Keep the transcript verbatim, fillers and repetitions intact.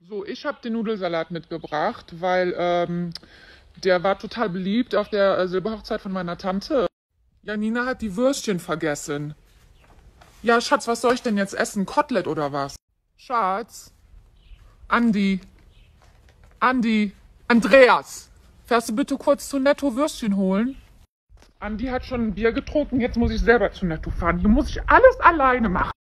So, ich habe den Nudelsalat mitgebracht, weil ähm, der war total beliebt auf der äh, Silberhochzeit von meiner Tante. Janina hat die Würstchen vergessen. Ja, Schatz, was soll ich denn jetzt essen? Kotelett oder was? Schatz? Andi? Andi? Andreas? Fährst du bitte kurz zu Netto Würstchen holen? Andi hat schon ein Bier getrunken, jetzt muss ich selber zu Netto fahren. Hier muss ich alles alleine machen.